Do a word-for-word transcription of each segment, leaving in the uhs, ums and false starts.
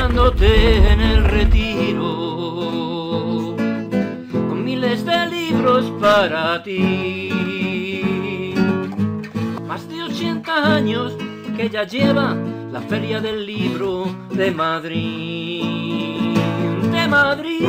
esperándote en el retiro, con miles de libros para ti. Más de ochenta años que ya lleva la Feria del Libro de Madrid, de Madrid.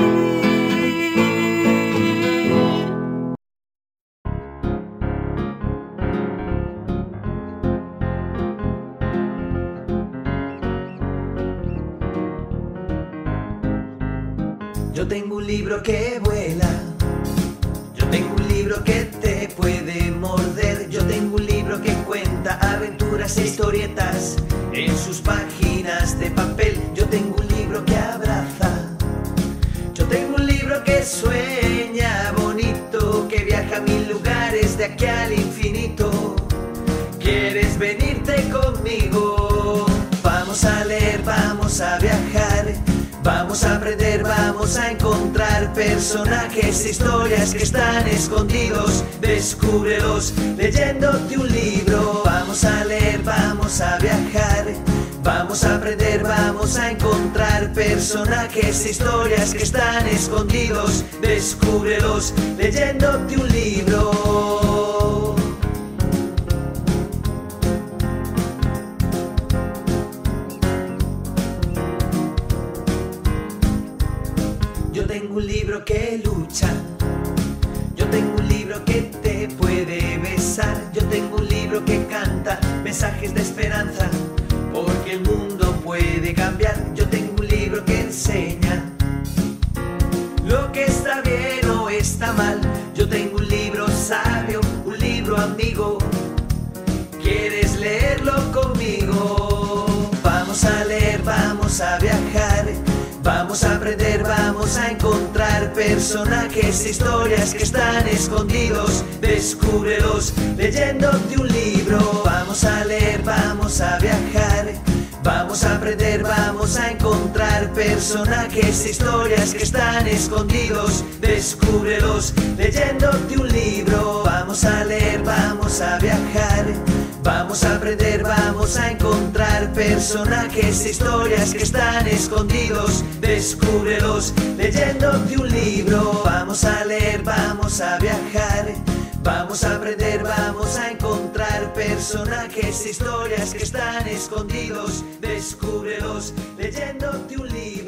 Yo tengo un libro que vuela, yo tengo un libro que te puede morder, yo tengo un libro que cuenta aventuras e historietas en sus páginas de papel, yo tengo un libro que abraza, yo tengo un libro que sueña bonito, que viaja a mil lugares de aquí al infinito. ¿Quieres venirte conmigo? Vamos a leer, vamos a viajar, vamos a aprender, vamos a encontrar personajes e historias que están escondidos. Descúbrelos leyéndote un libro. Vamos a leer, vamos a viajar, vamos a aprender, vamos a encontrar personajes e historias que están escondidos. Descúbrelos leyéndote un libro. Yo tengo un libro que lucha, yo tengo un libro que te puede besar, yo tengo un libro que canta mensajes de esperanza, porque el mundo puede cambiar. Yo tengo un libro que enseña lo que está bien o está mal. Yo tengo un libro sabio, un libro amigo. ¿Quieres leerlo conmigo? Vamos a leer, vamos a viajar, vamos a aprender, vamos a encontrar personajes e historias que están escondidos. Descúbrelos leyéndote un libro. Vamos a leer, vamos a viajar, vamos a aprender, vamos a encontrar personajes e historias que están escondidos. Descúbrelos leyéndote un libro. Vamos a leer, vamos a viajar, vamos a aprender, vamos a encontrar personajes e historias que están escondidos. Descúbrelos leyéndote un libro. Vamos a leer, vamos a viajar, vamos a aprender, vamos a encontrar personajes e historias que están escondidos. Descúbrelos leyéndote un libro.